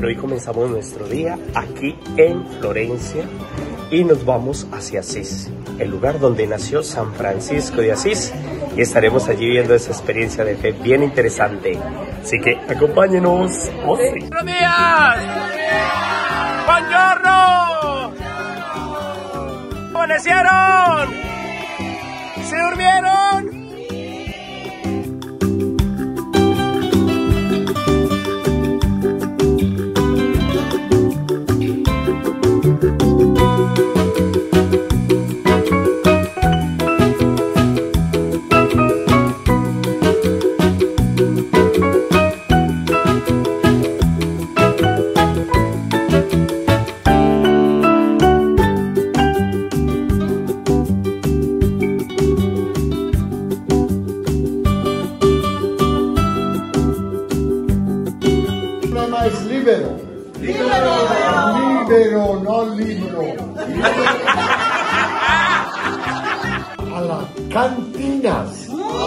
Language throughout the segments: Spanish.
hoy comenzamos nuestro día aquí en Florencia y nos vamos hacia Asís, el lugar donde nació San Francisco de Asís, y estaremos allí viendo esa experiencia de fe bien interesante. Así que acompáñenos. ¡Buenos días! ¡Buongiorno! ¿Amanecieron? ¿Se durmieron? Es libero. Libero, no libro. A las cantinas.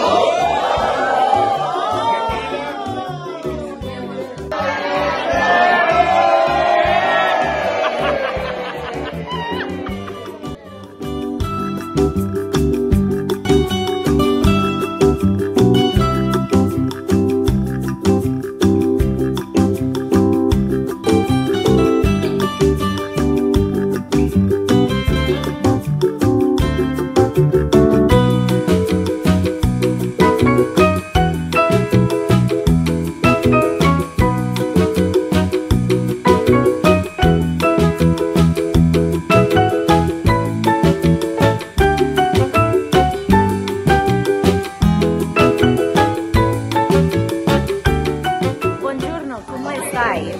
¿Cómo estáis?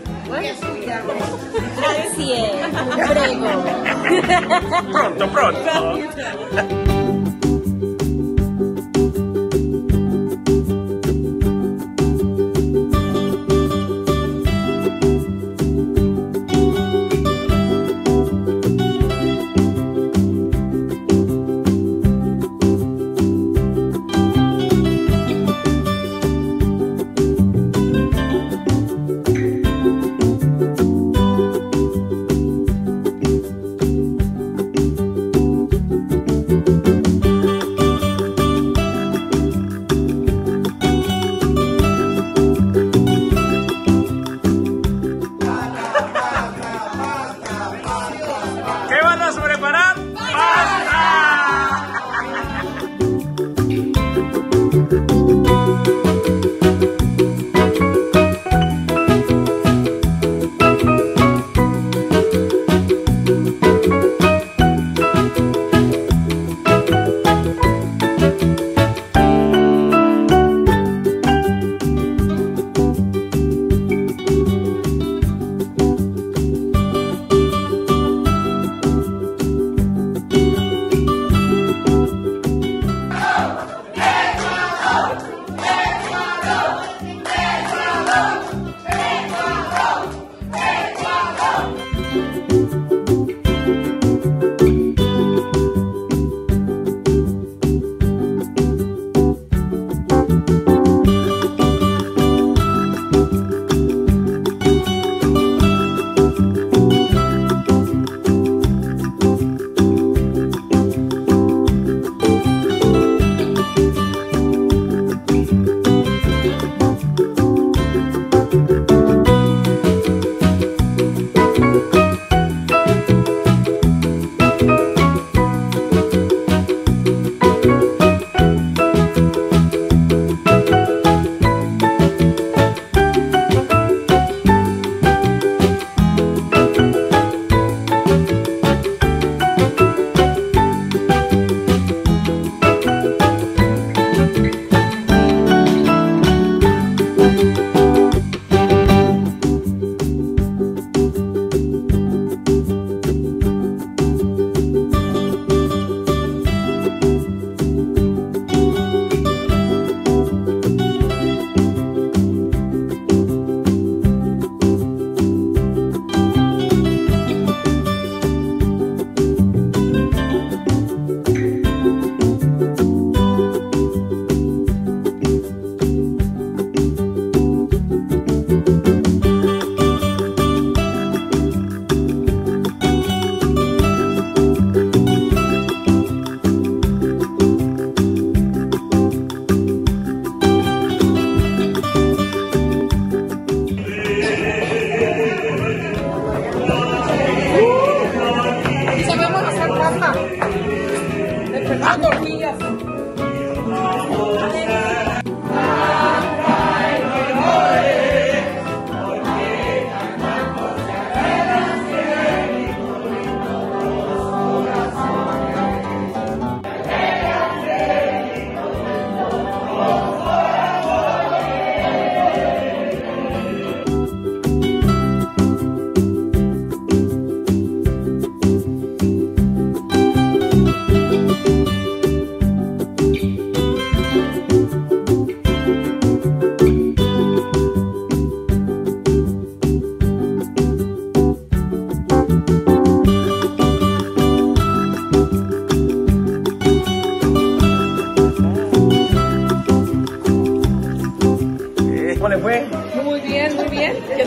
Gracias, prego. Pronto, pronto.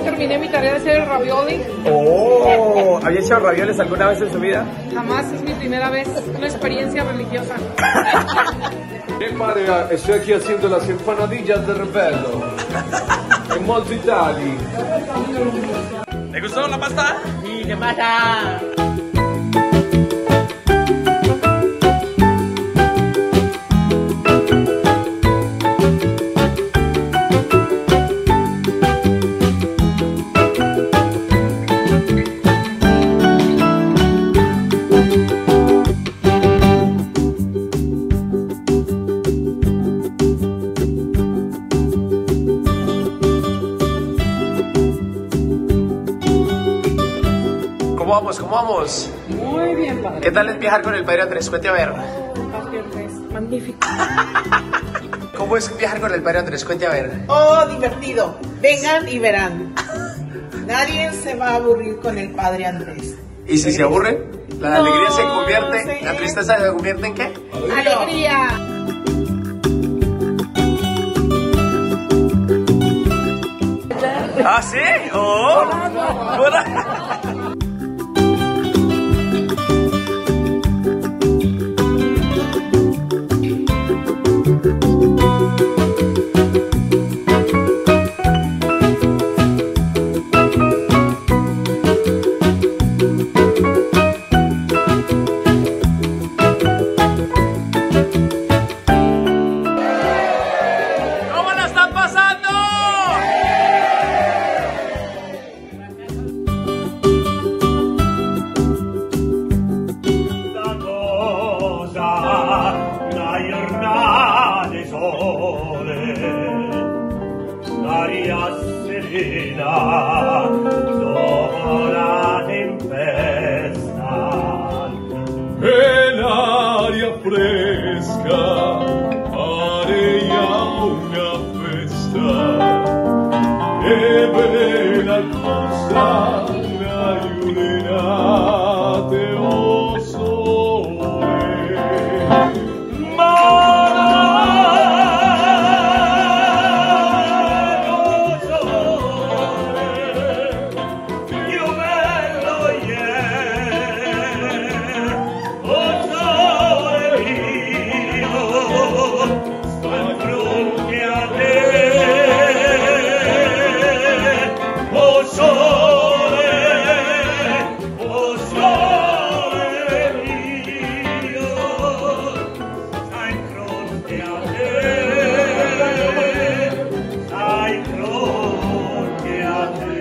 terminé mi tarea de hacer el ravioli. Oh, ¿había hecho ravioles alguna vez en su vida? Jamás, es mi primera vez, una experiencia religiosa. María, estoy aquí haciendo las empanadillas de Rebello. En molto Italia. ¿Le gustó la pasta? Sí, ¿qué pasa? ¿Cómo vamos? Muy bien, padre. ¿Qué tal es viajar con el padre Andrés? Cuente a ver. Magnífico. ¿Cómo es viajar con el padre Andrés? Cuente a ver. Oh, divertido. Vengan y verán. Nadie se va a aburrir con el padre Andrés. ¿Y si se aburre? ¿La No, alegría se convierte? sí. ¿La tristeza se convierte en qué? Alegría. ¿Ah, sí? ¡Oh! Hola. ¿Cómo la están pasando? Una giornata di sole, l'aria serena dopo la tempesta E l'aria fresca area una festa. E bella cosa la giurenate o sole. Ma lo sole più bello ieri, o sole mio, sto in fronte a te. O sole mio, stai in fronte a te, stai in fronte a te.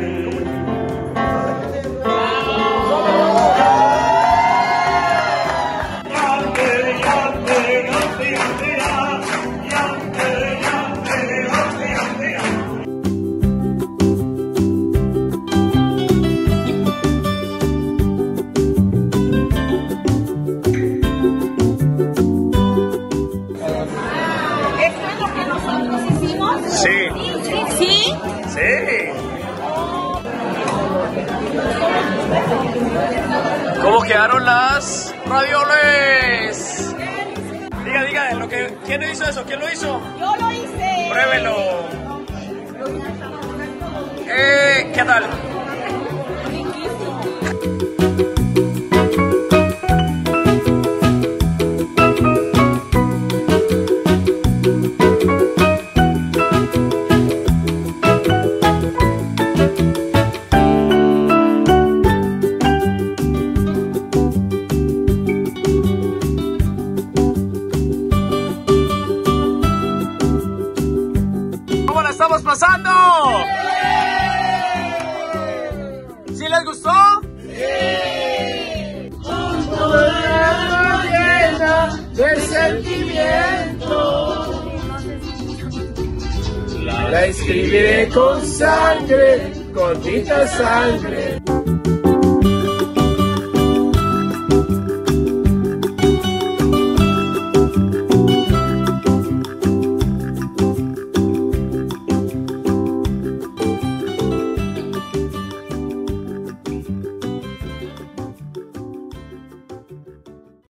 ¿Esto es lo que nosotros hicimos? Sí. ¿Sí? Sí. ¿Cómo quedaron las ravioles? Diga, ¿quién hizo eso? ¿Quién lo hizo? Yo lo hice. Pruébelo. ¿Qué tal? ¿Cómo la estamos pasando? ¿Sí les gustó? De sentimiento. La escribiré con sangre, con tinta sangre.